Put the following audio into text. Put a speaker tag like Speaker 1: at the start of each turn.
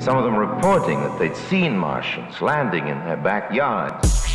Speaker 1: some of them reporting that they'd seen Martians landing in their backyards.